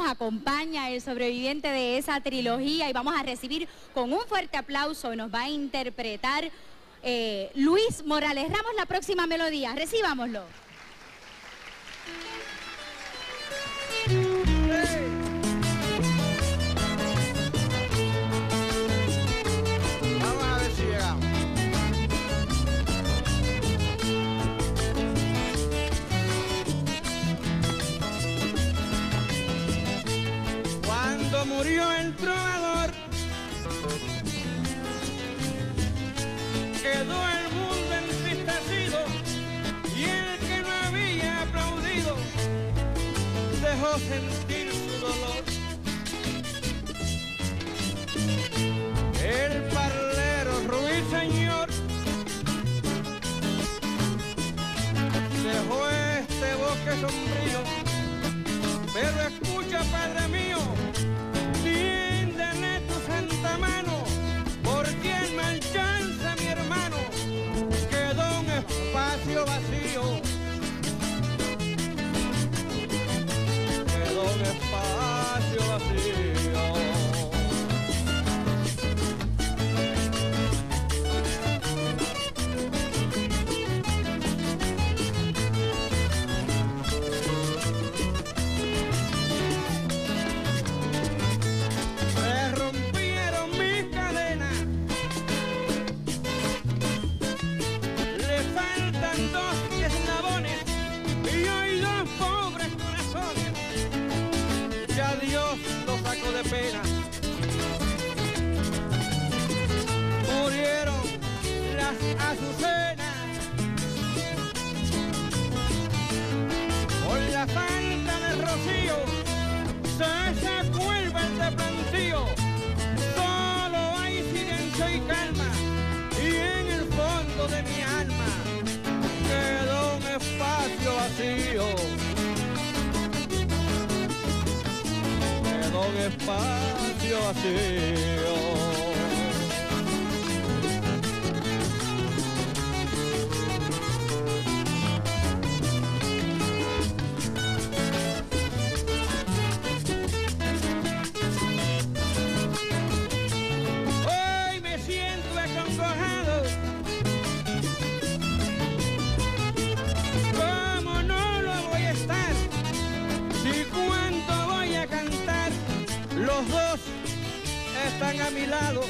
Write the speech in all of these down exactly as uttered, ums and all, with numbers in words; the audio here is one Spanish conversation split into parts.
acompaña el sobreviviente de esa trilogía y vamos a recibir con un fuerte aplauso, nos va a interpretar eh, Luis Morales Ramos la próxima melodía. Recibámoslo. Vamos a ver si llegamos. Cuando murió el trovador, quedó el mundo entristecido y el que no había aplaudido dejó sentir su dolor. El parlero ruiseñor dejó este bosque sombrío, pero escucha, Padre mío, tiéndele tu santa mano, porque al marcharse mi hermano quedó un espacio vacío, quedó un espacio vacío. De pena murieron las azucenas por la falta de rocío, se sacó el verde plantío, solo hay silencio y calma, y en el fondo de mi alma quedó un espacio vacío, un espacio vacío. Hoy me siento acongojado, ¿cómo no lo voy a estar? Si cuánto voy a cantar, los dos están a mi lado.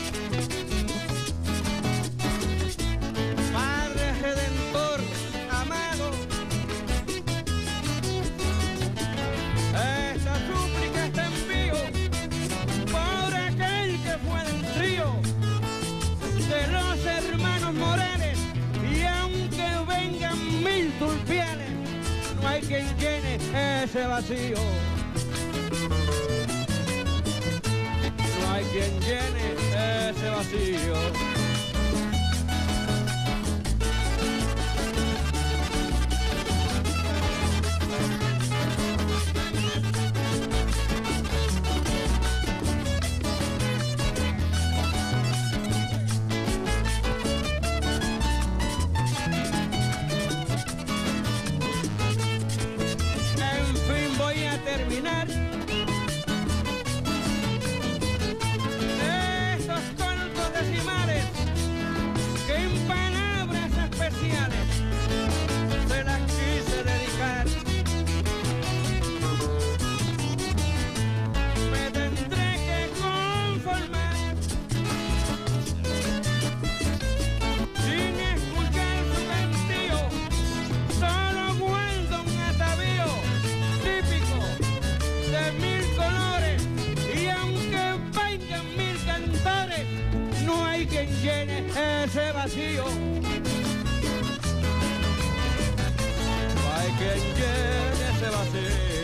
Padre Redentor amado, esta súplica te envío por aquel que fue del trío de los hermanos Morales, y aunque vengan mil turpiales, no hay quien llene ese vacío. No hay quien llene ese vacío. En fin, voy a terminar que en palabras especiales se las quise dedicar. Me tendré que conformar sin escuchar su cantío, solo guardo un atavío típico de mil colores, y aunque vengan mil cantores, no hay quien llene ese vacío. No hay quien llene ese vacío.